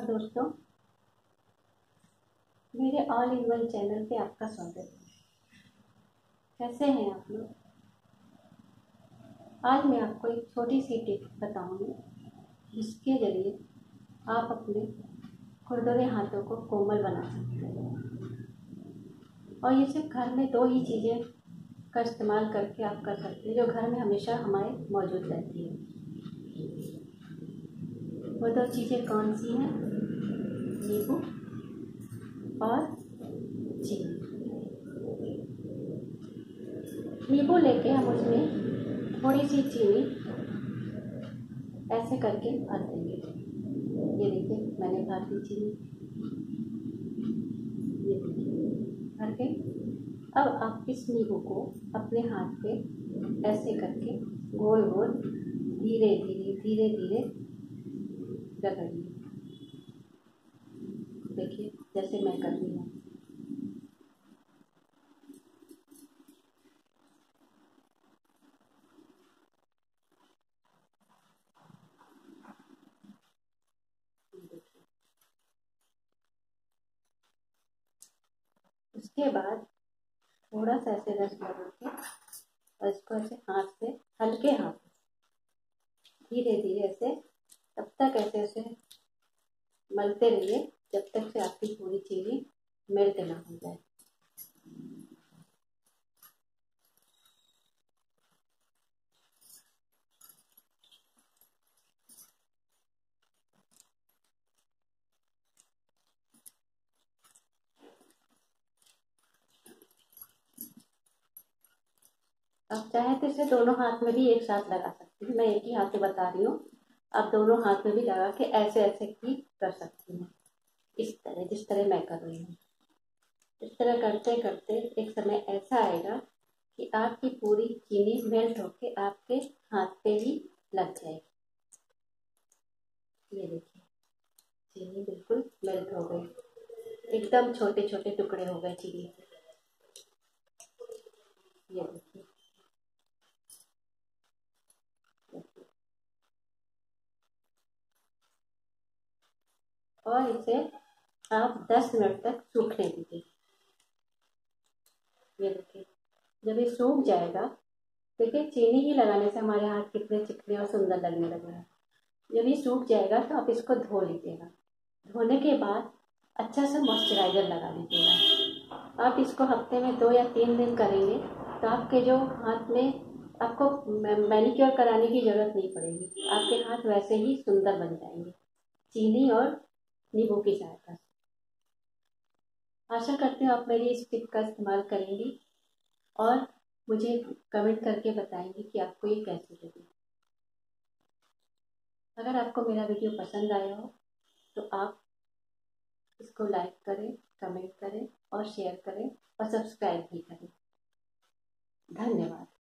दोस्तों, मेरे all in one channel पे आपका स्वागत है। कैसे हैं आप लोग? आज मैं आपको एक छोटी सी टिप बताऊंगी जिसके ज़रिए आप अपने खुरदुरे हाथों को कोमल बना सकते हैं। और ये सिर्फ घर में 2 ही चीज़ें का इस्तेमाल करके आप कर सकते हैं जो घर में हमेशा हमारे मौजूद रहती है। वो 2 चीज़ें कौन सी हैं? नींबू और चीनी। नींबू लेके हम उसमें थोड़ी सी चीनी ऐसे करके भर देंगे। ये देखिए, मैंने भर दी चीनी। ये देखिए भर के अब आप इस नींबू को अपने हाथ पे ऐसे करके गोल गोल धीरे धीरे धीरे धीरे रगड़िए। देखिए जैसे मैं कर रही हूँ। उसके बाद थोड़ा सा ऐसे रस लगा के और इसको ऐसे हाथ से हल्के हाथ धीरे धीरे ऐसे तब तक ऐसे ऐसे मलते रहिए जब तक से आपकी पूरी चीनी मेल्ट ना हो जाए। आप चाहे तो इसे दोनों हाथ में भी एक साथ लगा सकती हूँ। मैं एक ही हाथ से बता रही हूँ, आप दोनों हाथ में भी लगा के ऐसे ऐसे भी कर सकती हूँ। इस तरह जिस तरह मैं कर रही हूँ। इस तरह करते करते एक समय ऐसा आएगा कि आपकी पूरी चीनी मेल्ट होके आपके हाथ पे ही लग जाएगी। ये देखिए चीनी बिल्कुल मेल्ट हो गई, एकदम छोटे छोटे टुकड़े हो गए चीनी के। ये देखिए और इसे आप 10 मिनट तक सूखने दीजिए। ये देखिए जब ये सूख जाएगा, देखिए चीनी ही लगाने से हमारे हाथ कितने चिकने और सुंदर लगने लगे हैं। जब ये सूख जाएगा तो आप इसको धो लीजिएगा। धोने के बाद अच्छा सा मॉइस्चराइज़र लगा लीजिएगा। आप इसको हफ्ते में 2 या 3 दिन करेंगे तो आपके जो हाथ में आपको मैनिक्योर कराने की ज़रूरत नहीं पड़ेगी। आपके हाथ वैसे ही सुंदर बन जाएंगे चीनी और नींबू की सहायता से। आशा करती हूँ आप मेरी इस टिप का इस्तेमाल करेंगी और मुझे कमेंट करके बताएंगे कि आपको ये कैसी लगी। अगर आपको मेरा वीडियो पसंद आया हो तो आप इसको लाइक करें, कमेंट करें और शेयर करें और सब्सक्राइब भी करें। धन्यवाद।